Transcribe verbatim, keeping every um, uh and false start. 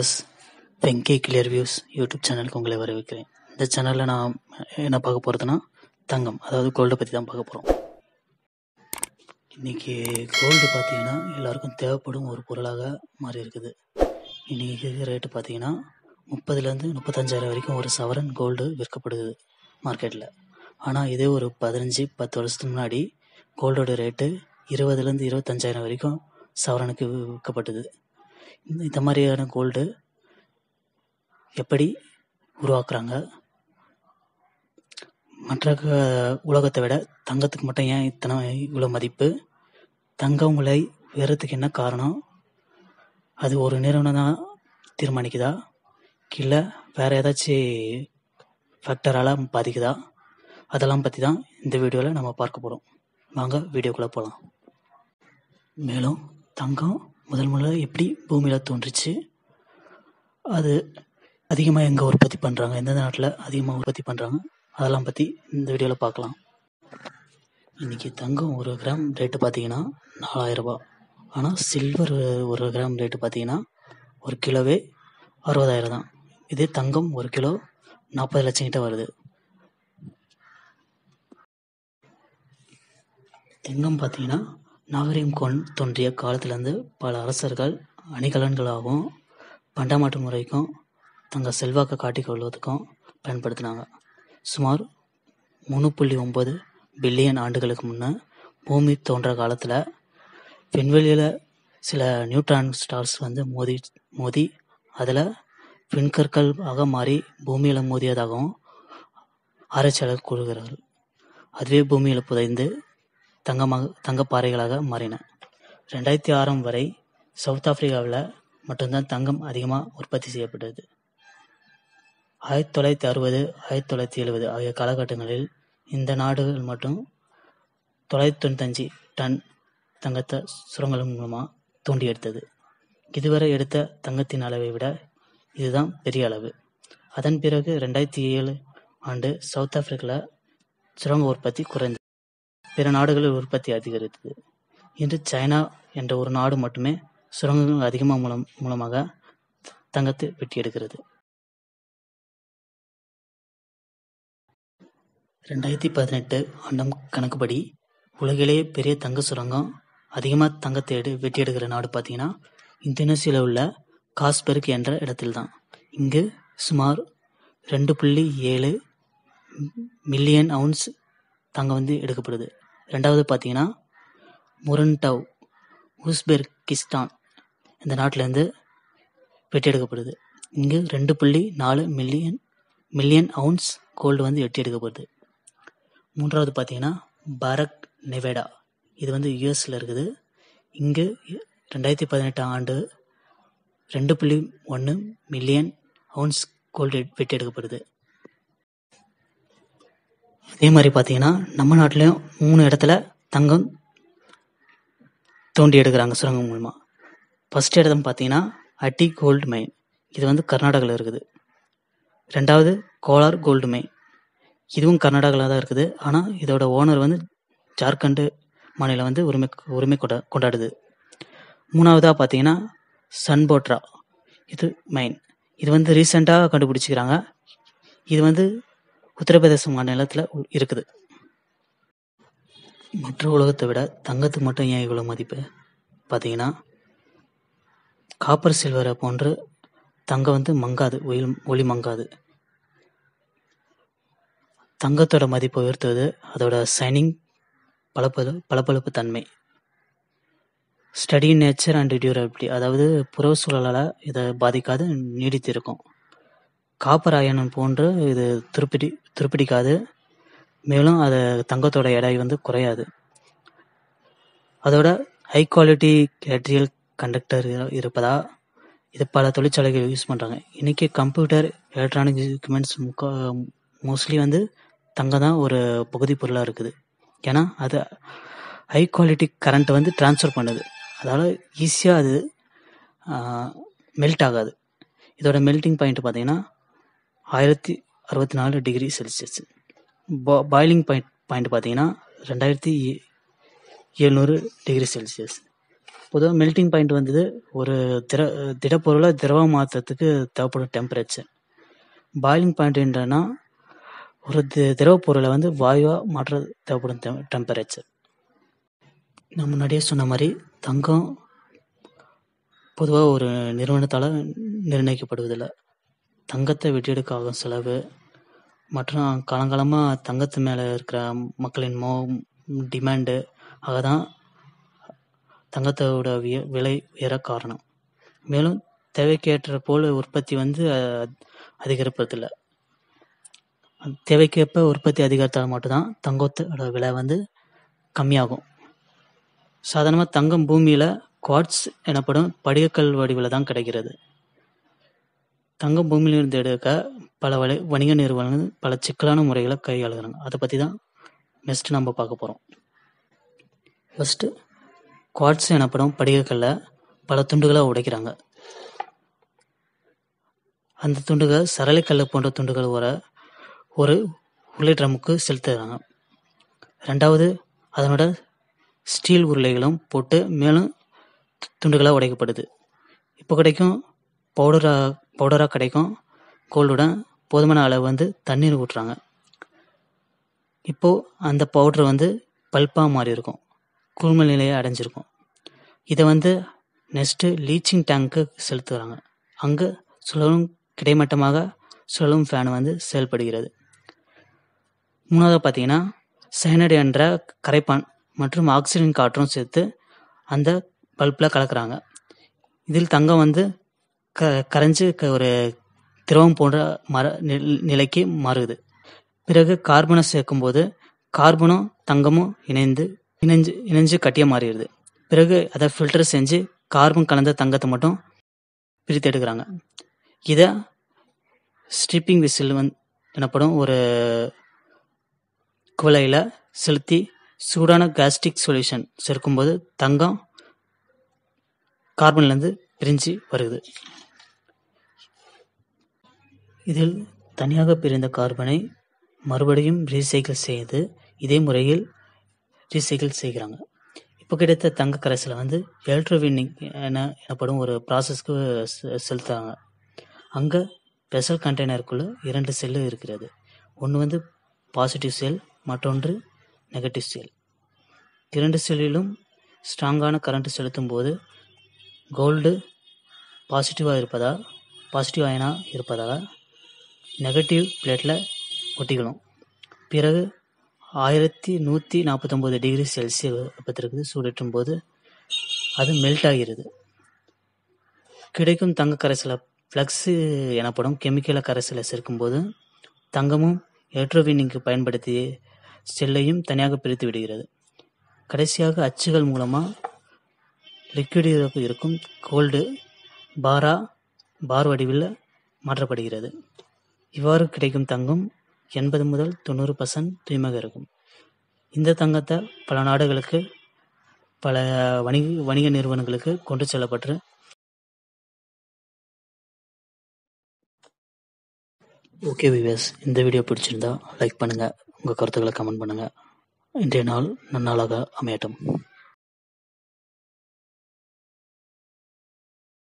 Viewers, வெங்கை clear views YouTube சேனலுக்கு உங்களை வரவேற்கிறேன். இந்த சேனலில் நான் என்ன பார்க்க போகிறதுனா தங்கம், அதாவது கோல்டை பற்றி தான் பார்க்க போகிறோம். இன்றைக்கி கோல்டு பார்த்திங்கன்னா எல்லாருக்கும் தேவைப்படும் ஒரு பொருளாக மாறி இருக்குது. இன்றைக்கி ரேட்டு பார்த்திங்கன்னா முப்பதுலேருந்து முப்பத்தஞ்சாயிரம் வரைக்கும் ஒரு சவரன் கோல்டு விற்கப்படுது மார்க்கெட்டில். ஆனால் இதே ஒரு பதினஞ்சு பத்து வருஷத்துக்கு முன்னாடி கோல்டோட ரேட்டு இருபதுலேருந்து இருபத்தஞ்சாயிரம் வரைக்கும் சவரனுக்கு விற்கப்பட்டது. இந்த மாதிரியான கோல்டு எப்படி உருவாக்குறாங்க, மற்ற உலகத்தை விட தங்கத்துக்கு மட்டும் ஏன் இத்தனை இவ்வளோ மதிப்பு, தங்கம் விலை உயரத்துக்கு என்ன காரணம், அது ஒரு நிறுவனம் தான் தீர்மானிக்குதா இல்லை வேறு ஏதாச்சும் ஃபேக்டரால் பாதிக்குதா, அதெல்லாம் பற்றி தான் இந்த வீடியோவில் நம்ம பார்க்க போகிறோம். வாங்க வீடியோக்குள்ளே போகலாம். மேலும் தங்கம் முதல் முதல்ல எப்படி பூமியில் தோன்றுச்சு, அது அதிகமாக எங்கே உற்பத்தி பண்ணுறாங்க, எந்தெந்த நாட்டில் அதிகமாக உற்பத்தி பண்ணுறாங்க, அதெல்லாம் பற்றி இந்த வீடியோவில் பார்க்கலாம். இன்றைக்கி தங்கம் ஒரு கிராம் ரேட்டு பார்த்தீங்கன்னா நாலாயிரம் ரூபா. ஆனால் சில்வர் ஒரு கிராம் ரேட்டு பார்த்தீங்கன்னா ஒரு கிலோவே அறுபதாயிரம் தான். இதே தங்கம் ஒரு கிலோ நாற்பது லட்சம் கிட்ட வருது. தங்கம் பார்த்தீங்கன்னா நாகரிகம் கொண் தோன்றிய காலத்துலேருந்து பல அரசர்கள் அணிகலன்களாகவும் பண்டமாற்று முறைக்கும் தங்கள் செல்வாக்கை காட்டிக்கொள்வதற்கும் பயன்படுத்தினாங்க. சுமார் மூணு புள்ளி ஒம்பது பில்லியன் ஆண்டுகளுக்கு முன்னே பூமி தோன்ற காலத்தில் விண்வெளியில் சில நியூட்ரான் ஸ்டார்ஸ் வந்து மோதி மோதி அதில் விண்கற்கள் ஆக மாறி பூமியில் மோதியதாகவும் ஆராய்ச்சியாளர் கூறுகிறார்கள். அதுவே பூமியில் புதைந்து தங்கமாக தங்கப்பாறைகளாக மாறின. ரெண்டாயிரத்தி ஆறாம் வரை சவுத் ஆப்பிரிக்காவில் மட்டும்தான் தங்கம் அதிகமாக உற்பத்தி செய்யப்பட்டது. ஆயிரத்தி தொள்ளாயிரத்தி அறுபது ஆயிரத்தி தொள்ளாயிரத்தி எழுபது ஆகிய காலகட்டங்களில் இந்த நாடுகள் மட்டும் தொள்ளாயிரத்தி தொண்ணூத்தஞ்சு டன் தங்கத்தை சுரங்கங்கள் மூலமாக தோண்டி எடுத்தது. இதுவரை எடுத்த தங்கத்தின் அளவை விட இதுதான் பெரிய அளவு. அதன் பிறகு ரெண்டாயிரத்தி ஏழு ஆண்டு சவுத் ஆப்பிரிக்காவில் சுரங்க உற்பத்தி குறைந்தது, பிற நாடுகளில் உற்பத்தி அதிகரித்தது. இன்று சைனா என்ற ஒரு நாடு மட்டுமே சுரங்கங்கள் அதிகமாக மூலம் மூலமாக தங்கத்தை வெட்டி எடுக்கிறது. ரெண்டாயிரத்தி பதினெட்டு ஆண்டாம் கணக்குப்படி உலகிலேயே பெரிய தங்க சுரங்கம் அதிகமாக தங்கத்தை எடு வெட்டி எடுக்கிற நாடு பார்த்தீங்கன்னா இந்தோனேசியாவில் உள்ள காஸ்பெர்க் என்ற இடத்தில்தான். இங்கு சுமார் ரெண்டு புள்ளி ஏழு மில்லியன் அவுன்ஸ் தங்கம் வந்து எடுக்கப்படுது. ரெண்டாவது பார்த்தீங்கன்னா முரண்டவ் உஸ்பெர்கிஸ்தான் இந்த நாட்டிலேருந்து வெட்டி எடுக்கப்படுது. இங்கு ரெண்டு புள்ளி நாலு மில்லியன் மில்லியன் அவுன்ஸ் கோல்டு வந்து வெட்டி எடுக்கப்படுது. மூன்றாவது பார்த்தீங்கன்னா பரக் நெவேடா, இது வந்து யுஎஸில் இருக்குது. இங்கு ரெண்டாயிரத்தி பதினெட்டாம் ஆண்டு ரெண்டு புள்ளி ஒன்று மில்லியன் அவுன்ஸ் கோல்டு வெட்டி எடுக்கப்படுது. அதே மாதிரி பார்த்தீங்கன்னா நம்ம நாட்டிலையும் மூணு இடத்துல தங்கம் தோண்டி எடுக்கிறாங்க சுரங்கம் மூலமாக. ஃபர்ஸ்ட் இடம் பார்த்தீங்கன்னா அட்டி கோல்டு மைன், இது வந்து கர்நாடகாவில் இருக்குது. ரெண்டாவது கோலார் கோல்டு மைன், இதுவும் கர்நாடகாவில் தான் இருக்குது. ஆனால் இதோட ஓனர் வந்து ஜார்க்கண்டு மாநிலம் வந்து உரிமை உரிமை கொண்டா கொண்டாடுது மூணாவதாக பார்த்தீங்கன்னா சன்போட்ரா இது மைன், இது வந்து ரீசெண்டாக கண்டுபிடிச்சிக்கிறாங்க. இது வந்து உத்தரப்பிரதேச மாநிலத்தில் இருக்குது. மற்ற உலகத்தை விட தங்கத்துக்கு மட்டும் ஏன் இவ்வளோ மதிப்பு பார்த்தீங்கன்னா காப்பர் சில்வரை போன்று தங்கம் வந்து மங்காது, ஒளி ஒளி மங்காது. தங்கத்தோட மதிப்பை உயர்த்துவது அதோட சைனிங் பளபள பளபளப்பு தன்மை. ஸ்டடி நேச்சர் அண்ட் டியூரபிலிட்டி, அதாவது புற சூழலால் இதை பாதிக்காது, நீடித்து இருக்கும். காப்பர் அயனம் போன்று இது துருப்பிடி துருப்பிடிக்காது. மேலும் அது தங்கத்தோட எடை வந்து குறையாது. அதோட ஹை குவாலிட்டி கேட்ரியல் கண்டக்டர் இருப்பதா இது பல தொழிற்சாலைகள் யூஸ் பண்ணுறாங்க. இன்றைக்கி கம்ப்யூட்டர் எலக்ட்ரானிக் எக்யூப்மெண்ட்ஸ் முக்கா மோஸ்ட்லி வந்து தங்கம் தான் ஒரு பகுதி பொருளாக இருக்குது. ஏன்னா அது ஹை குவாலிட்டி கரண்ட்டை வந்து டிரான்ஸ்ஃபர் பண்ணுது, அதால் ஈஸியாக அது மெல்ட் ஆகாது. இதோட மெல்டிங் பாயிண்ட் பார்த்தீங்கன்னா ஆயிரத்தி அறுபத்தி நாலு டிகிரி செல்சியஸ். பா பாயிலிங் பாயிண்ட் பாயிண்ட் பார்த்தீங்கன்னா ரெண்டாயிரத்தி எழுநூறு டிகிரி செல்சியஸ். பொதுவாக மெல்டிங் பாயிண்ட் வந்தது ஒரு திர திடப்பொருளை திரவம் மாற்றத்துக்கு தேவைப்படும் டெம்பரேச்சர். பாயிலிங் பாயிண்ட் என்னன்னா ஒரு தி திரவ பொருளை வந்து வாயுவாக மாற்ற தேவைப்படும் டெ டெம்பரேச்சர். நான் முன்னாடியே சொன்ன மாதிரி தங்கம் பொதுவாக ஒரு நிறுவனத்தால் நிர்ணயிக்கப்படுவதில்லை. தங்கத்தை வெட்டியெடுக்க ஆகும் செலவு மற்றும் காலங்காலமாக தங்கத்து மேலே இருக்கிற மக்களின் மோ டிமாண்டு ஆக தான் தங்கத்தோட விய விலை உயர காரணம். மேலும் தேவைக்கேற்ற போல் உற்பத்தி வந்து அதிகரிப்பதில்லை. தேவைக்கேற்ப உற்பத்தி அதிகரித்தால் மட்டும்தான் தங்கத்தோட விலை வந்து கம்மியாகும். சாதாரணமாக தங்கம் பூமியில் குவார்ட்ஸ் எனப்படும் படிகக்கல் வடிவில் தான் கிடைக்கிறது. தங்கம் பூமியிலிருந்து எடுக்க பல வலை வணிக நிறுவனங்கள் பல சிக்கலான முறைகளை கையாளுகிறாங்க. அதை பற்றி தான் நெக்ஸ்ட் நம்ம பார்க்க போகிறோம். ஃபஸ்ட்டு குவார்ட்ஸ் எனப்படும் படிகக்கல்லை பல துண்டுகளாக உடைக்கிறாங்க. அந்த துண்டுகள் சரளைக்கல் போன்ற துண்டுகள் வர ஒரு உருளை ட்ரம்முக்கு செலுத்துகிறாங்க. ரெண்டாவது அதனோட ஸ்டீல் உருளைகளும் போட்டு மேலும் துண்டுகளாக உடைக்கப்படுது. இப்போ கிடைக்கும் பவுடராக பவுடராக கிடைக்கும் கோல்டுடன் போதுமான அளவு வந்து தண்ணீர் ஊற்றுறாங்க. இப்போது அந்த பவுடர் வந்து பல்பாக மாறி இருக்கும், கூழ்ம நிலையை அடைஞ்சிருக்கும். இதை வந்து நெக்ஸ்ட்டு லீச்சிங் டேங்க்கு செலுத்துகிறாங்க. அங்கே சுழலும் கிடைமட்டமாக சுழலும் ஃபேன் வந்து செயல்படுகிறது. மூணாவது பார்த்தீங்கன்னா சயனைடு என்ற கரைப்பான் மற்றும் ஆக்சிஜன் காற்றும் சேர்த்து அந்த பல்பில் கலக்கிறாங்க. இதில் தங்கம் வந்து க கரைஞ்சி க ஒரு திரவம் போன்ற மர நிலைக்கு மாறுது. பிறகு கார்பனை சேர்க்கும்போது கார்பனும் தங்கமும் இணைந்து இணைஞ்சு இணைஞ்சு கட்டியாக மாறிடுது. பிறகு அதை ஃபில்டர் செஞ்சு கார்பன் கலந்த தங்கத்தை மட்டும் பிரித்து எடுக்கிறாங்க. இதை ஸ்ட்ரிப்பிங் விசில் வந் எனப்படும் ஒரு குவளையில் செலுத்தி சூடான கேஸ்டிக் சொல்யூஷன் சேர்க்கும்போது தங்கம் கார்பன்லேருந்து பிரிஞ்சு வருது. இதில் தனியாக பிரிந்த கார்பனை மறுபடியும் ரீசைக்கிள் செய்து இதே முறையில் ரீசைக்கிள் செய்கிறாங்க. இப்போ கிடைத்த தங்க கரைசலை வந்து எலக்ட்ரோவினிங் என எனப்படும் ஒரு ப்ராசஸ்க்கு செலுத்துறாங்க. அங்கே வெசல் கண்டெய்னருக்குள்ளே இரண்டு செல்லு இருக்கிறது. ஒன்று வந்து பாசிட்டிவ் செல், மற்றொன்று நெகட்டிவ் செல். இரண்டு செல்லிலும் ஸ்ட்ராங்கான கரண்ட் செலுத்தும் போது கோல்டு பாசிட்டிவாக இருப்பதால் பாசிட்டிவ் அயனாக இருப்பதால் நெகட்டிவ் பிளேட்டில் ஒட்டிக்கணும். பிறகு ஆயிரத்தி நூற்றி நாற்பத்தொம்போது டிகிரி செல்சியஸ் வெப்பத்திற்கு சூடேற்றும் போது அது மெல்ட் ஆகிறது. கிடைக்கும் தங்க கரைசலை ஃப்ளக்ஸு எனப்படும் கெமிக்கலை கரைசலை சேர்க்கும்போது தங்கமும் எலக்ட்ரோவினிங்க்கு பயன்படுத்திய செல்லையும் தனியாக பிரித்து விடுகிறது. கடைசியாக அச்சுகள் மூலமாக லிக்விடிற்கு இருக்கும் கோல்டு பாரா பார் வடிவில் மாற்றப்படுகிறது. இவ்வாறு கிடைக்கும் தங்கம் எண்பது முதல் தொண்ணூறு பர்சன்ட் தூய்மையாக இருக்கும். இந்த தங்கத்தை பல நாடுகளுக்கு பல வணிக வணிக நிறுவனங்களுக்கு கொண்டு செல்லப்பட்டு ஓகே வியூவர்ஸ், இந்த வீடியோ பிடிச்சிருந்தா லைக் பண்ணுங்கள், உங்கள் கருத்துக்களை கமெண்ட் பண்ணுங்கள். இன்றைய நாள் நன்னாளாக அமையட்டும்.